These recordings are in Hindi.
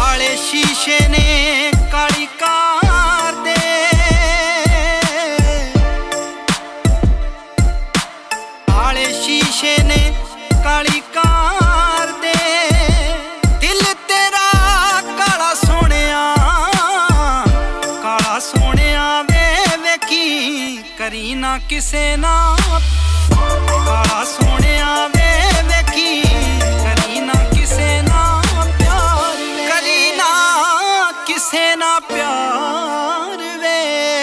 काले शीशे ने काली कार दे, काले शीशे ने काली कार दे, दिल तेरा काला सोनिया, काला सोनिया वे वेखी करी ना किसे ना, काला सोनिया वे वेखी करी ना किसे ना प्यार वे, करी ना किसे ना प्यार वे।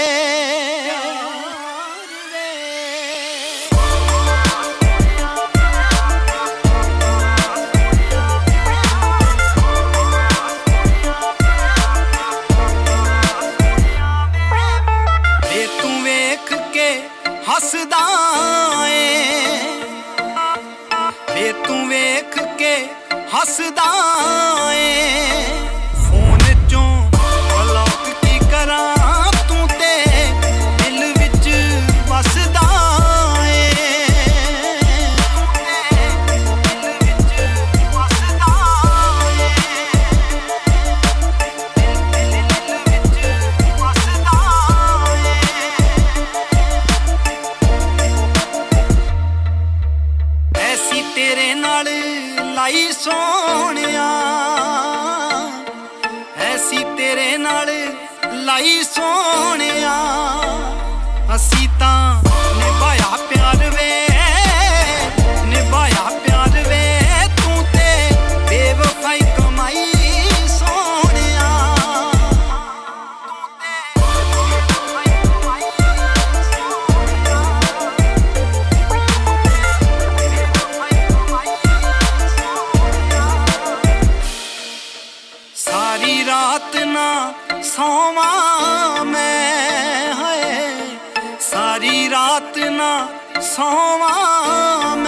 वे तू वेख के हसदा ए, वे तू वेख के हसदा ए, फोन चों ब्लॉक की करा तू ते दिल विच वसदा ए, दिल विच वसदा ए, दिल विच वसदा ए। ऐसी तेरे नाल लाई सोनिया, ऐसी तेरे नाल लाई सोनिया, असी तां निभाया प्यार वे, निभाया प्यार वे, तू ते बेवफाई कमाई सोनिया, तू ते बेवफाई कमाई सोनिया, बेवफाई कमाई सोनिया। सारी रात ना सोवा मैं, है सारी रात ना सोवा